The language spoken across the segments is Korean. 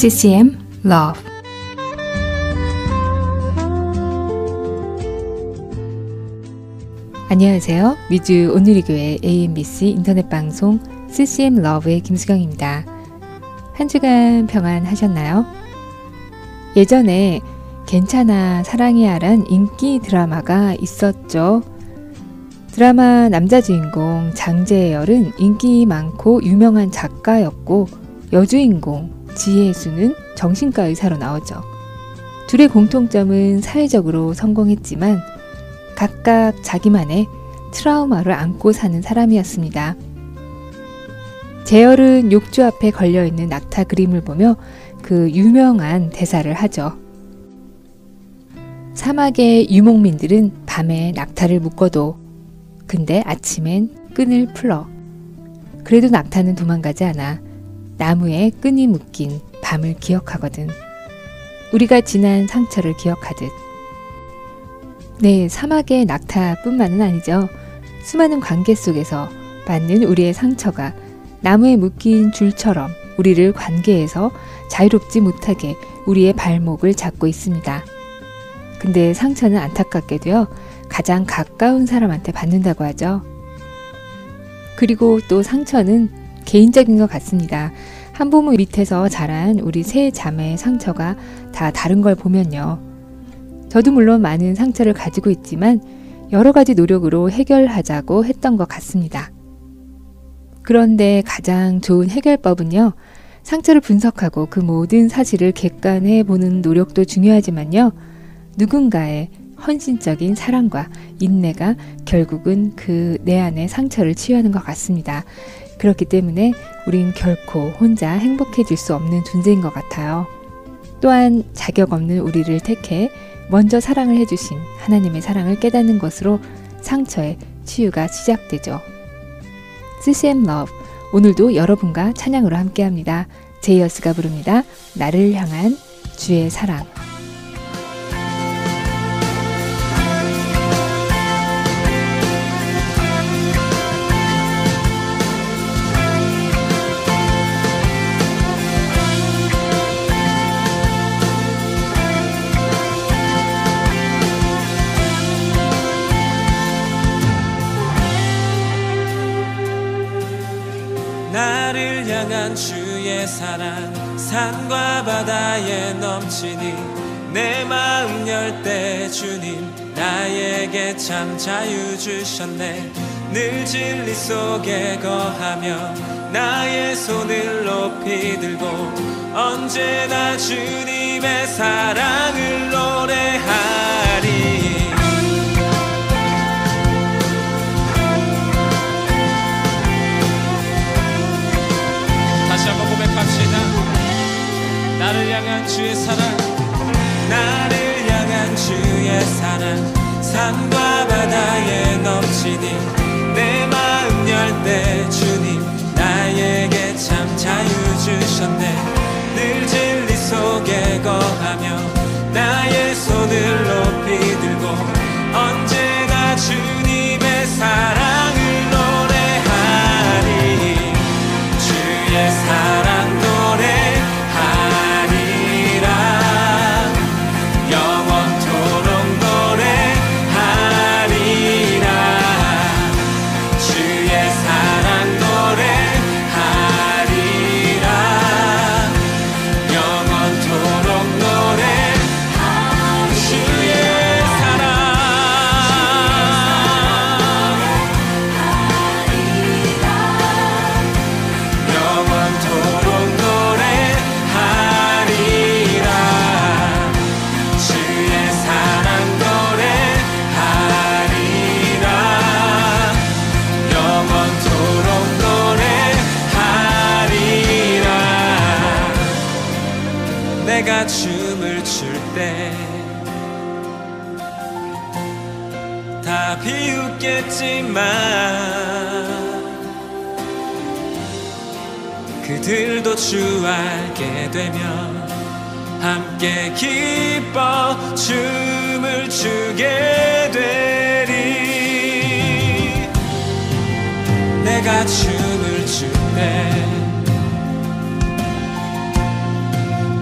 CCM Love. 안녕하세요. 미주 온누리 교회 AMBC 인터넷 방송 CCM Love의 김수경입니다. 한 주간 평안하셨나요? 예전에 괜찮아 사랑해야란 인기 드라마가 있었죠. 드라마 남자 주인공 장재열은 인기 많고 유명한 작가였고 여주인공 지혜수는 정신과 의사로 나오죠. 둘의 공통점은 사회적으로 성공했지만 각각 자기만의 트라우마를 안고 사는 사람이었습니다. 재열은 욕조 앞에 걸려있는 낙타 그림을 보며 그 유명한 대사를 하죠. 사막의 유목민들은 밤에 낙타를 묶어도 근데 아침엔 끈을 풀어. 그래도 낙타는 도망가지 않아. 나무에 끈이 묶인 밤을 기억하거든. 우리가 지난 상처를 기억하듯. 네, 사막의 낙타뿐만은 아니죠. 수많은 관계 속에서 받는 우리의 상처가 나무에 묶인 줄처럼 우리를 관계에서 자유롭지 못하게 우리의 발목을 잡고 있습니다. 근데 상처는 안타깝게도요, 가장 가까운 사람한테 받는다고 하죠. 그리고 또 상처는 개인적인 것 같습니다. 한부모 밑에서 자란 우리 세 자매의 상처가 다 다른 걸 보면요. 저도 물론 많은 상처를 가지고 있지만 여러 가지 노력으로 해결하자고 했던 것 같습니다. 그런데 가장 좋은 해결법은요, 상처를 분석하고 그 모든 사실을 객관해 보는 노력도 중요하지만요, 누군가의 헌신적인 사랑과 인내가 결국은 그 내 안의 상처를 치유하는 것 같습니다. 그렇기 때문에 우린 결코 혼자 행복해질 수 없는 존재인 것 같아요. 또한 자격 없는 우리를 택해 먼저 사랑을 해주신 하나님의 사랑을 깨닫는 것으로 상처의 치유가 시작되죠. CCM Love, 오늘도 여러분과 찬양으로 함께합니다. 제이어스가 부릅니다. 나를 향한 주의 사랑. 나를 향한 주의 사랑 산과 바다에 넘치니 내 마음 열 때 주님 나에게 참 자유 주셨네. 늘 진리 속에 거하며 나의 손을 높이 들고 언제나 주님의 사랑을 노래하리. 나를 향한 주의 사랑, 나를 향한 주의 사랑 산과 바다에 넘치니 내 마음 열 때 주님 나에게 참 자유 주셨네. 늘 진리 속에 거하며 나의 손을 높이 들고 언제나 주님의 사랑을 노래하리. 주의 사랑 내가 춤을 출 때 다 비웃겠지만 그들도 주 알게 되면 함께 기뻐 춤을 추게 되리. 내가 춤을 출 때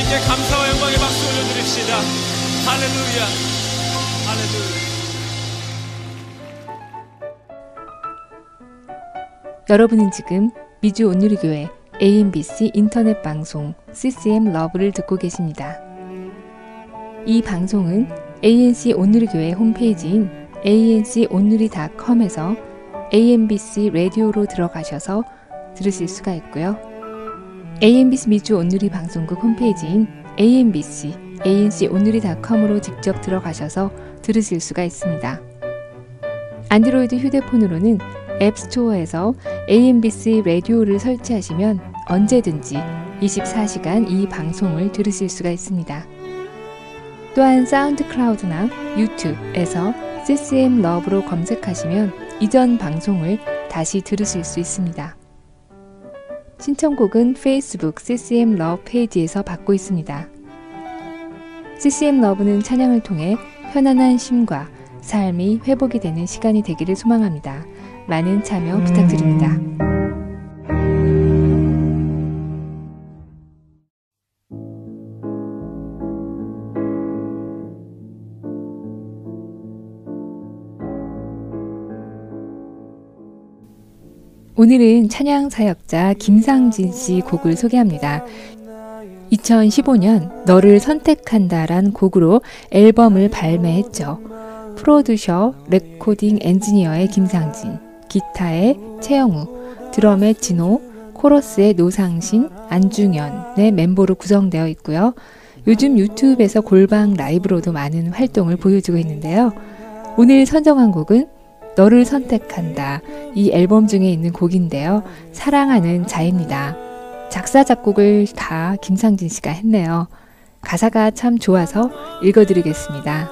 주님께 감사와 영광의 박수 올려드립시다. 할렐루야, 할렐루야. 여러분은 지금 미주 온누리교회 AMBC 인터넷 방송 CCM 러브를 듣고 계십니다. 이 방송은 ANC 온누리교회 홈페이지인 anc온누리.com에서 AMBC 라디오로 들어가셔서 들으실 수가 있고요. AMBC 미주 온누리 방송국 홈페이지인 AMBC anc온누리.com으로 직접 들어가셔서 들으실 수가 있습니다. 안드로이드 휴대폰으로는 앱스토어에서 AMBC 라디오를 설치하시면 언제든지 24시간 이 방송을 들으실 수가 있습니다. 또한 사운드 클라우드나 유튜브에서 CCM 러브로 검색하시면 이전 방송을 다시 들으실 수 있습니다. 신청곡은 페이스북 CCM 러브 페이지에서 받고 있습니다. CCM 러브는 찬양을 통해 편안한 쉼과 삶이 회복이 되는 시간이 되기를 소망합니다. 많은 참여 부탁드립니다. 오늘은 찬양 사역자 김상진 씨 곡을 소개합니다. 2015년 너를 선택한다란 곡으로 앨범을 발매했죠. 프로듀서, 레코딩 엔지니어의 김상진, 기타의 최영우, 드럼의 진호, 코러스의 노상신, 안중현의 멤버로 구성되어 있고요. 요즘 유튜브에서 골방 라이브로도 많은 활동을 보여주고 있는데요. 오늘 선정한 곡은 너를 선택한다, 이 앨범 중에 있는 곡인데요. 사랑하는 자입니다. 작사 작곡을 다 김상진 씨가 했네요. 가사가 참 좋아서 읽어드리겠습니다.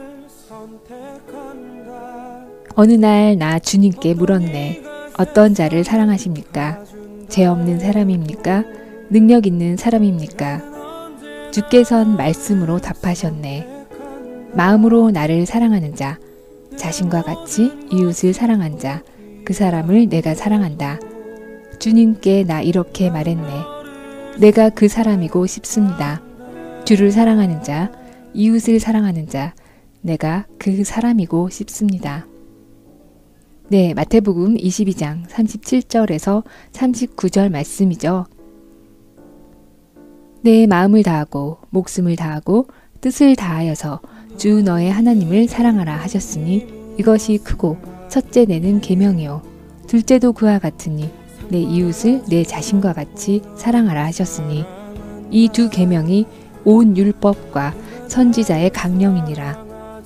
어느 날 나 주님께 물었네. 어떤 자를 사랑하십니까? 죄 없는 사람입니까? 능력 있는 사람입니까? 주께선 말씀으로 답하셨네. 마음으로 나를 사랑하는 자, 자신과 같이 이웃을 사랑한 자, 그 사람을 내가 사랑한다. 주님께 나 이렇게 말했네. 내가 그 사람이고 싶습니다. 주를 사랑하는 자, 이웃을 사랑하는 자, 내가 그 사람이고 싶습니다. 네, 마태복음 22장 37절에서 39절 말씀이죠. 내 마음을 다하고 목숨을 다하고 뜻을 다하여서 주 너의 하나님을 사랑하라 하셨으니 이것이 크고 첫째 내는 계명이요 둘째도 그와 같으니 내 이웃을 내 자신과 같이 사랑하라 하셨으니 이 두 계명이 온 율법과 선지자의 강령이니라.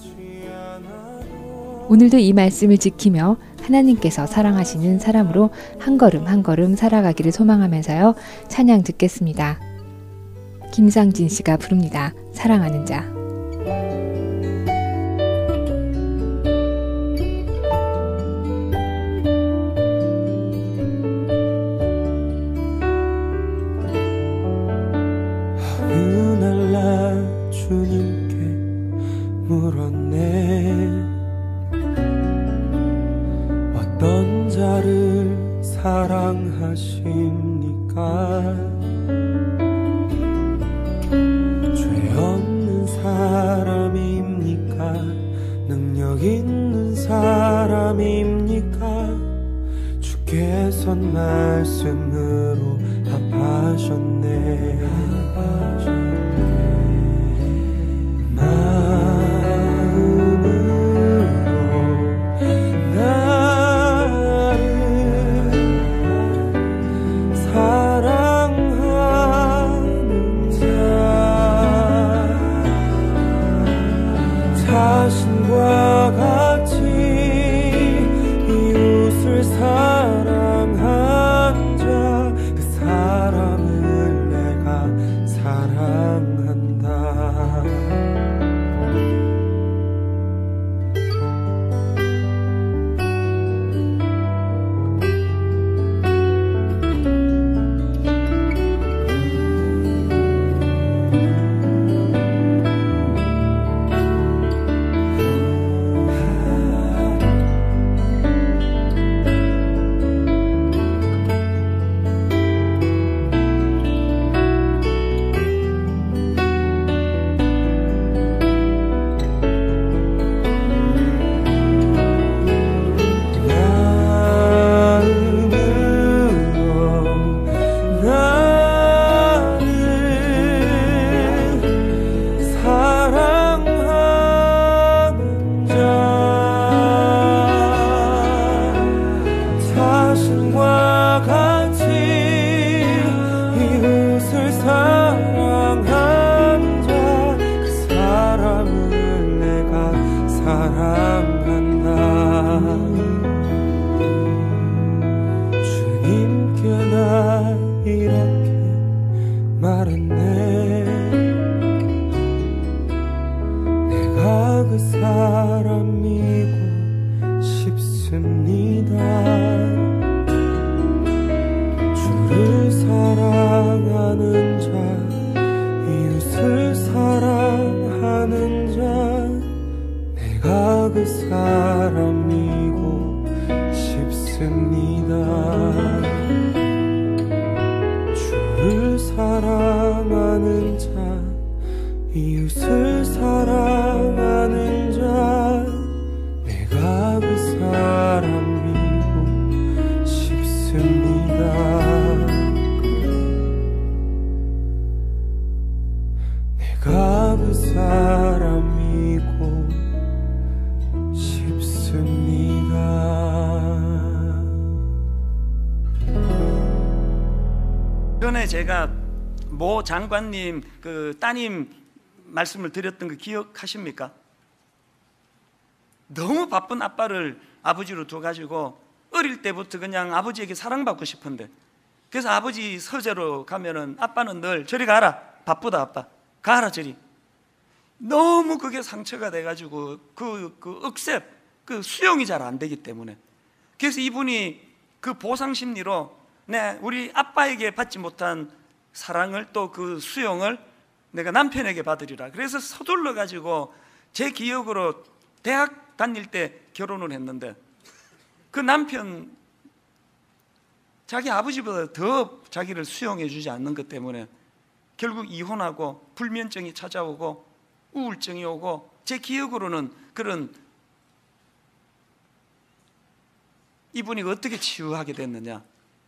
오늘도 이 말씀을 지키며 하나님께서 사랑하시는 사람으로 한 걸음 한 걸음 살아가기를 소망하면서요. 찬양 듣겠습니다. 김상진 씨가 부릅니다. 사랑하는 자. 어느 날 나 주님께 물었네. 어떤 자를 사랑하십니까? 죄 없는 사람입니까? 능력 있는 사람입니까? 주께선 말씀으로 답하셨네. 자신과 같이 이웃을 사랑한 자, 그 사람을 내가 사랑한다. 사람이고 싶습니다. 주를 사랑하는 자, 이웃을 사랑하는 자, 내가 그 사람이고 싶습니다. 내가 그 사람이고 싶습니다. 전에 제가 모 장관님 그 따님 말씀을 드렸던 거 기억하십니까? 너무 바쁜 아빠를 아버지로 둬가지고 어릴 때부터 그냥 아버지에게 사랑받고 싶은데, 그래서 아버지 서재로 가면은 아빠는 늘 저리 가라, 바쁘다 아빠, 가라 저리. 너무 그게 상처가 돼가지고 그 억셉, 그 수용이 잘 안 되기 때문에, 그래서 이분이 그 보상심리로 우리 아빠에게 받지 못한 사랑을, 또 그 수용을 내가 남편에게 받으리라. 그래서 서둘러 가지고 제 기억으로 대학 다닐 때 결혼을 했는데, 그 남편 자기 아버지보다 더 자기를 수용해 주지 않는 것 때문에 결국 이혼하고 불면증이 찾아오고 우울증이 오고, 제 기억으로는 그런, 이분이 어떻게 치유하게 됐느냐,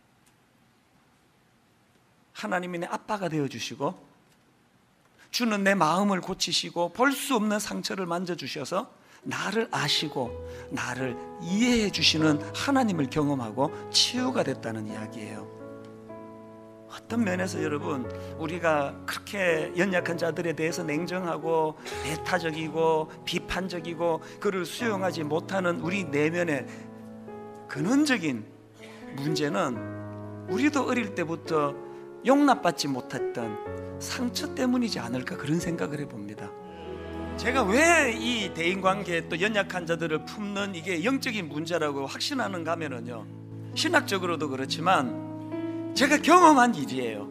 하나님이 내 아빠가 되어주시고 주는 내 마음을 고치시고 볼 수 없는 상처를 만져주셔서 나를 아시고 나를 이해해 주시는 하나님을 경험하고 치유가 됐다는 이야기예요. 어떤 면에서 여러분, 우리가 그렇게 연약한 자들에 대해서 냉정하고 배타적이고 비판적이고 그를 수용하지 못하는 우리 내면의 근원적인 문제는 우리도 어릴 때부터 용납받지 못했던 상처 때문이지 않을까, 그런 생각을 해봅니다. 제가 왜 이 대인관계 또 연약한 자들을 품는 이게 영적인 문제라고 확신하는가 하면요, 신학적으로도 그렇지만 제가 경험한 일이에요.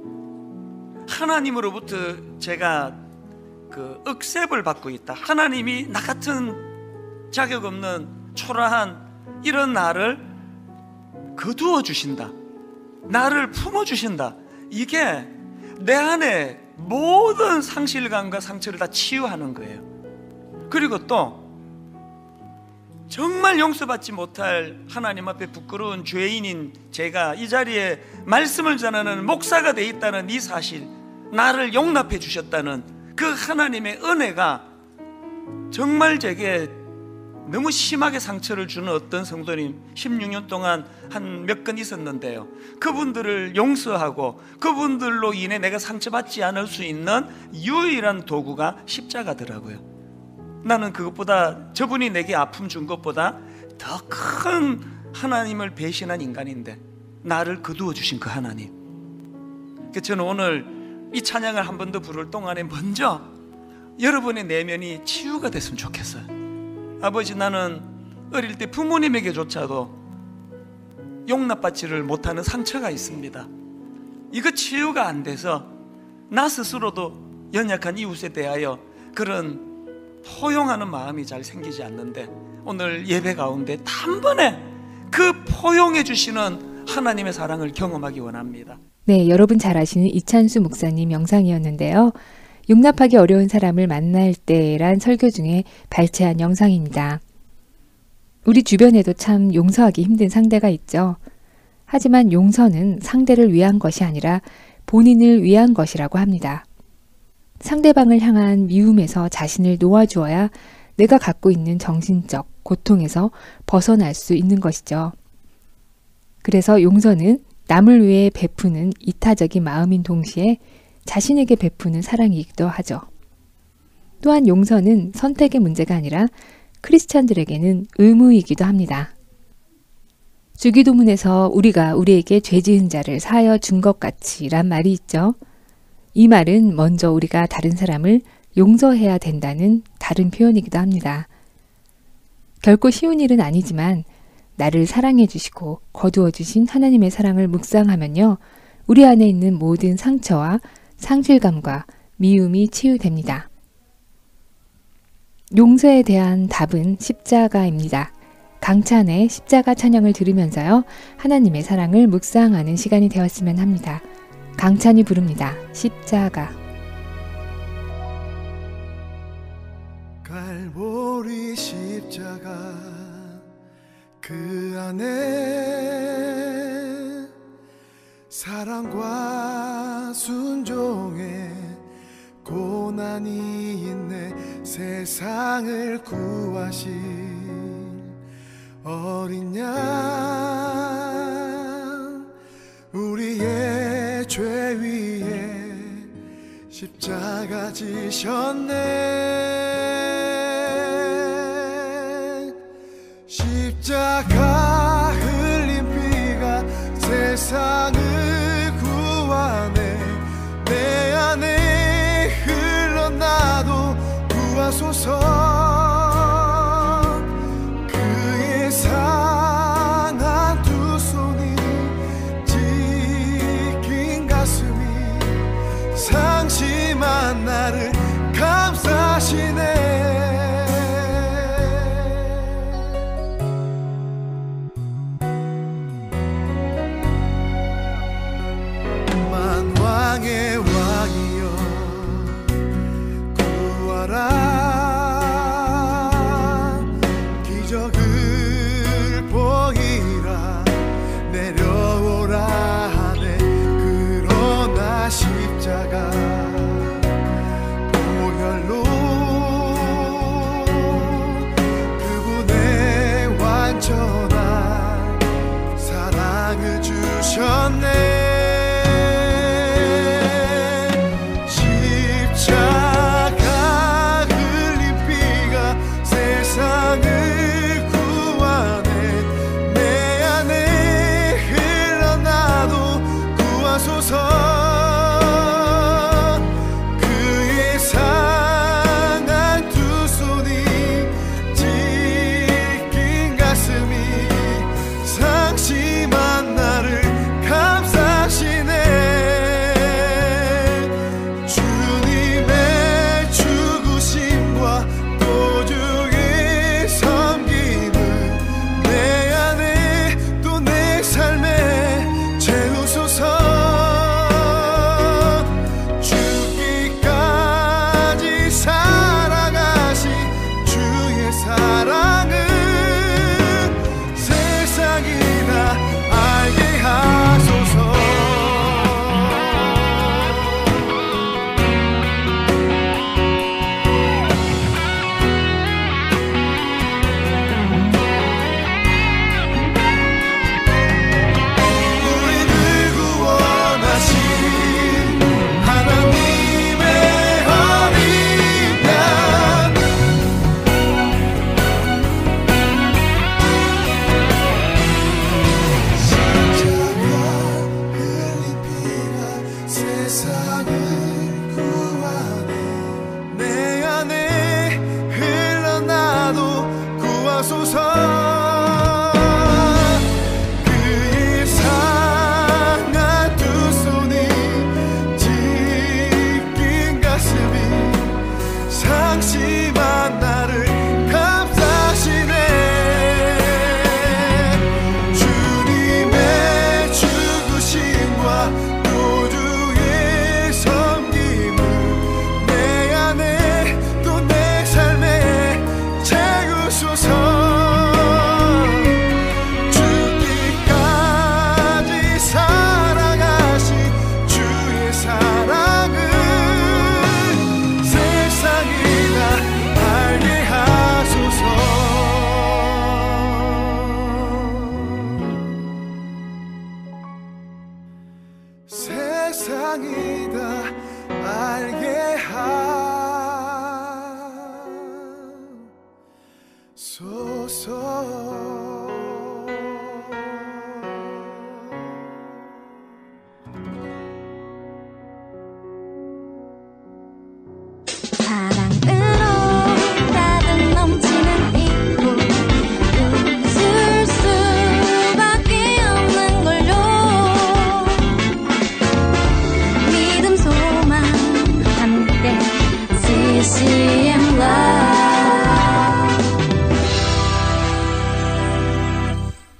하나님으로부터 제가 그 억셉을 받고 있다. 하나님이 나 같은 자격 없는 초라한 이런 나를 거두어 주신다, 나를 품어주신다. 이게 내 안에 모든 상실감과 상처를 다 치유하는 거예요. 그리고 또 정말 용서받지 못할 하나님 앞에 부끄러운 죄인인 제가 이 자리에 말씀을 전하는 목사가 돼 있다는 이 사실, 나를 용납해 주셨다는 그 하나님의 은혜가 정말 제게 너무 심하게 상처를 주는 어떤 성도님 16년 동안 한 몇 건 있었는데요, 그분들을 용서하고 그분들로 인해 내가 상처받지 않을 수 있는 유일한 도구가 십자가더라고요. 나는 그것보다, 저분이 내게 아픔 준 것보다 더 큰 하나님을 배신한 인간인데 나를 거두어 주신 그 하나님. 그래서 저는 오늘 이 찬양을 한 번 더 부를 동안에 먼저 여러분의 내면이 치유가 됐으면 좋겠어요. 아버지, 나는 어릴 때 부모님에게조차도 용납받지를 못하는 상처가 있습니다. 이거 치유가 안 돼서 나 스스로도 연약한 이웃에 대하여 그런 포용하는 마음이 잘 생기지 않는데, 오늘 예배 가운데 단번에 그 포용해 주시는 하나님의 사랑을 경험하기 원합니다. 네, 여러분 잘 아시는 이찬수 목사님 영상이었는데요. 용납하기 어려운 사람을 만날 때란 설교 중에 발췌한 영상입니다. 우리 주변에도 참 용서하기 힘든 상대가 있죠. 하지만 용서는 상대를 위한 것이 아니라 본인을 위한 것이라고 합니다. 상대방을 향한 미움에서 자신을 놓아주어야 내가 갖고 있는 정신적 고통에서 벗어날 수 있는 것이죠. 그래서 용서는 남을 위해 베푸는 이타적인 마음인 동시에 자신에게 베푸는 사랑이기도 하죠. 또한 용서는 선택의 문제가 아니라 크리스찬들에게는 의무이기도 합니다. 주기도문에서 우리가 우리에게 죄 지은 자를 사하여 준 것 같이 란 말이 있죠. 이 말은 먼저 우리가 다른 사람을 용서해야 된다는 다른 표현이기도 합니다. 결코 쉬운 일은 아니지만 나를 사랑해 주시고 거두어 주신 하나님의 사랑을 묵상하면요, 우리 안에 있는 모든 상처와 상실감과 미움이 치유됩니다. 용서에 대한 답은 십자가입니다. 강찬의 십자가 찬양을 들으면서요, 하나님의 사랑을 묵상하는 시간이 되었으면 합니다. 강찬이 부릅니다. 십자가. 갈보리 십자가 그 안에 사랑과 순종의 고난이 있네. 세상을 구하신 어린 양 우리의 죄 위에 십자가 지셨네. 십자가 흘린 피가 세상을 구하네. 내 안에 흘러나도 구하소서. 그의 상한 두 손이 지킨 가슴이 상심한 나를 감싸시네.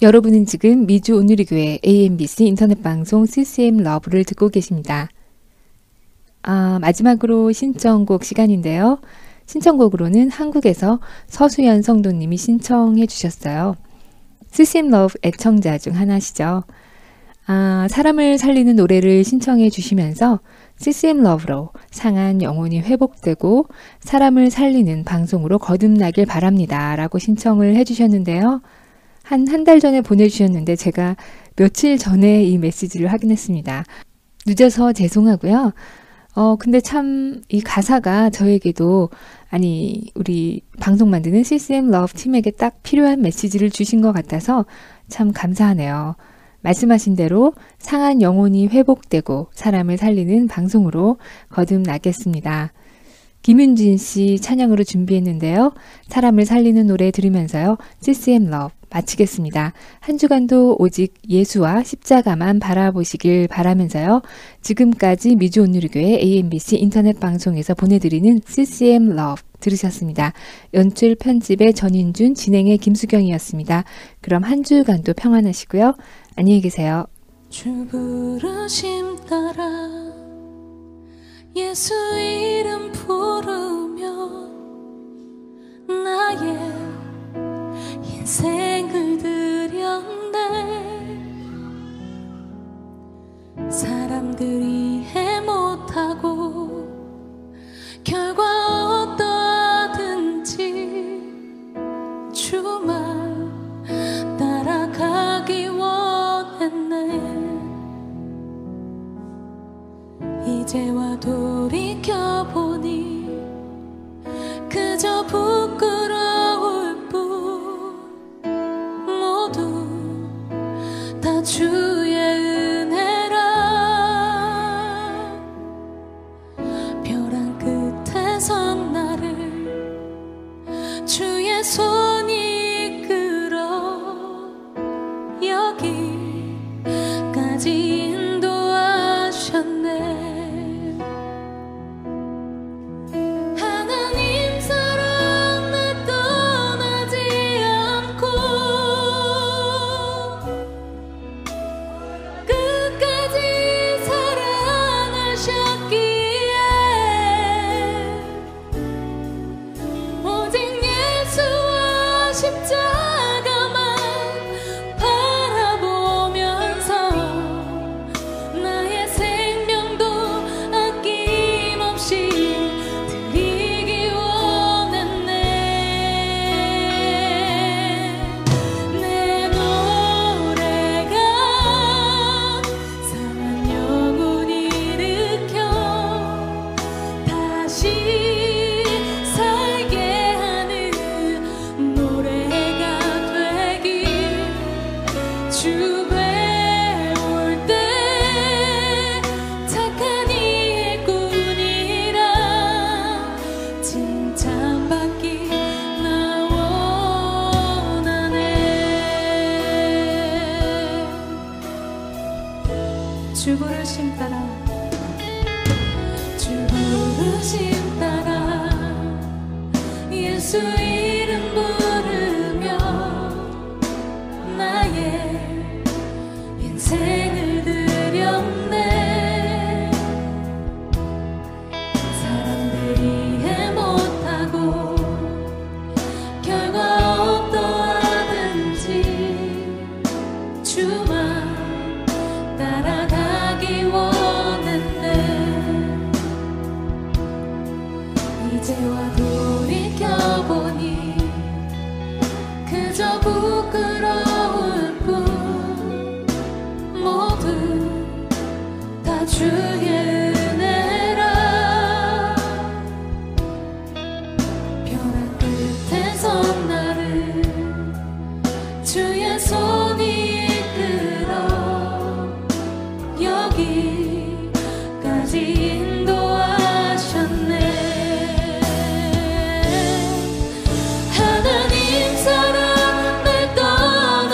여러분은 지금 미주 온누리 교회 AMBC 인터넷 방송 CCM 러브를 듣고 계십니다. 마지막으로 신청곡 시간인데요. 신청곡으로는 한국에서 서수연 성도님이 신청해 주셨어요. CCM 러브 애청자 중 하나시죠. 사람을 살리는 노래를 신청해 주시면서 CCM 러브로 상한 영혼이 회복되고 사람을 살리는 방송으로 거듭나길 바랍니다 라고 신청을 해 주셨는데요. 한 달 전에 보내주셨는데 제가 며칠 전에 이 메시지를 확인했습니다. 늦어서 죄송하고요. 근데 참 이 가사가 저에게도 우리 방송 만드는 CCM 러브 팀에게 딱 필요한 메시지를 주신 것 같아서 참 감사하네요. 말씀하신 대로 상한 영혼이 회복되고 사람을 살리는 방송으로 거듭나겠습니다. 김윤진 씨 찬양으로 준비했는데요. 사람을 살리는 노래 들으면서요. CCM 러브 마치겠습니다. 한 주간도 오직 예수와 십자가만 바라보시길 바라면서요. 지금까지 미주 온누리교회 AMBC 인터넷 방송에서 보내드리는 CCM 러브 들으셨습니다. 연출 편집의 전인준, 진행의 김수경이었습니다. 그럼 한 주간도 평안하시고요. 안녕히 계세요. 주 부르심 따라 예수 이름 부르며 나의 인생을 드렸네. 사람들이 이해 못하고 결과 어떠하든지 주말 따라가기 원했네. 이제와 돌이켜보니 그저 부끄러울 뿐 모두 다 주의 은혜라. 벼랑 끝에 선 나를 주의 손이 이끌어 여기까지 인도하셨네. 주 부르심 따라 주 부르심 따라 예수 이름 부르며 나의 인생을 드렸네. 사람들이 이해 못하고 결과 어떠하든지 주만 따라가기 원했네. 이제와 돌이켜보니 그저 부끄러울 뿐 모두 다 주의 은혜라. 벼랑 끝에 선 나를 주의 손이 이끌어 여기까지 인도하셨네. 하나님 사랑 날 떠나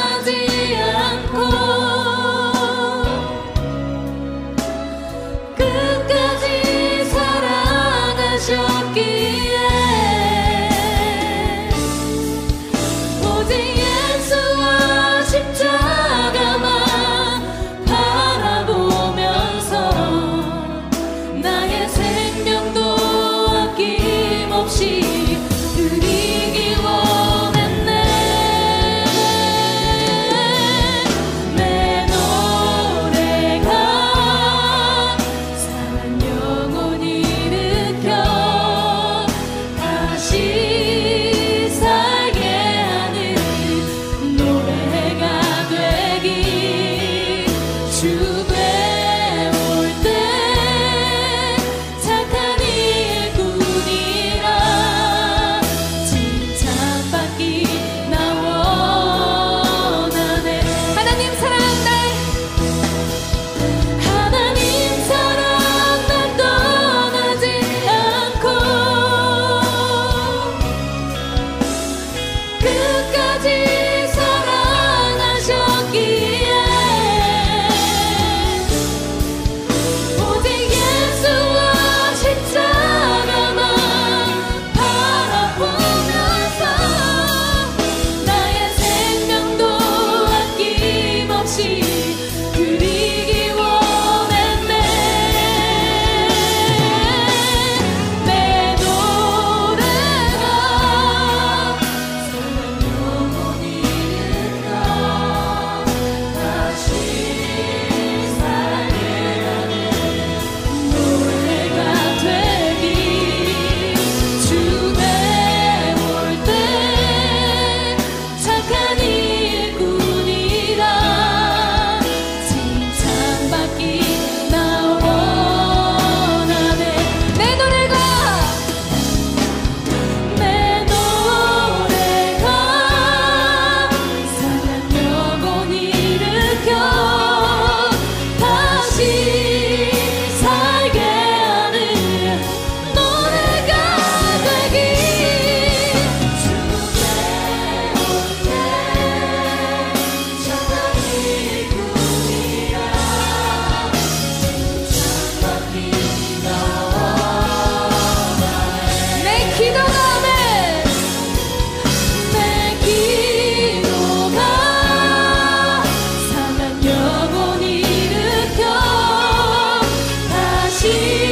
아낌없이 드리기 원했네. 내 노래가 상한 영혼 일으켜 다시 살게 하는 노래가 되기. 주 배울 때 착한 일꾼이라 칭찬받기 나 원하네. 하나님 사랑한다. 하나님 사랑 날 떠나지 않고 끝까지 사랑하셨기에 오직 예수와 십자가만 바라보면서 나의 생명도 아낌없이 드리기 원했네. 내 노래가 상한 영혼 일으켜 다시 살게 하는 노래가 되기. 주 배울 때 착한 일꾼이라 칭찬받기 나 원하네. 내 노래가 상한 영혼 일으켜 다시 살게 하는 노래가 되기. 주 배울 때 착한 일꾼이라 칭찬받기 나 원하네. 내 기도가 상한 영혼 일으켜 다시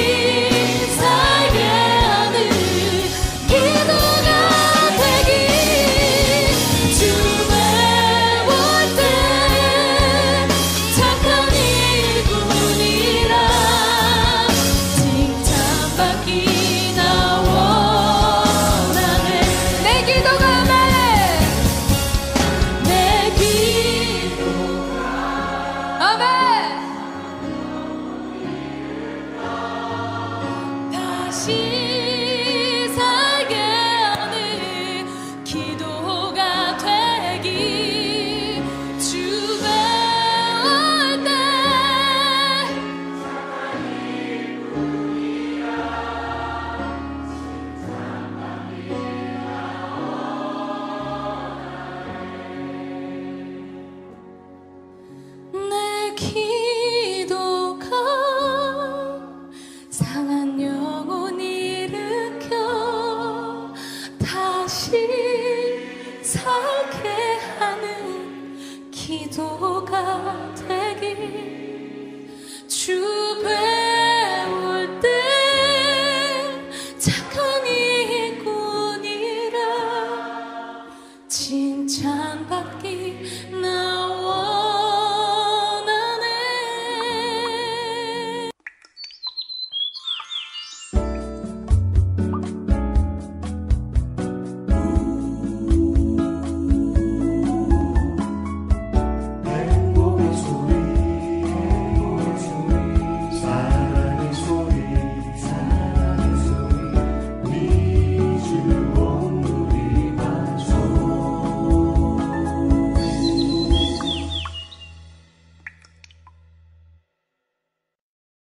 살게 하는 기도가 되기. 주 배울 때 착한 일꾼이라 칭찬받기 나 원하네. 내 기도가 아멘. 다시 살게 하는 기도가 되기. 주 배울 때 내 기도가 상한 영혼 일으켜 다시 살게 하는 기도가 되기. 주 배울 때 착한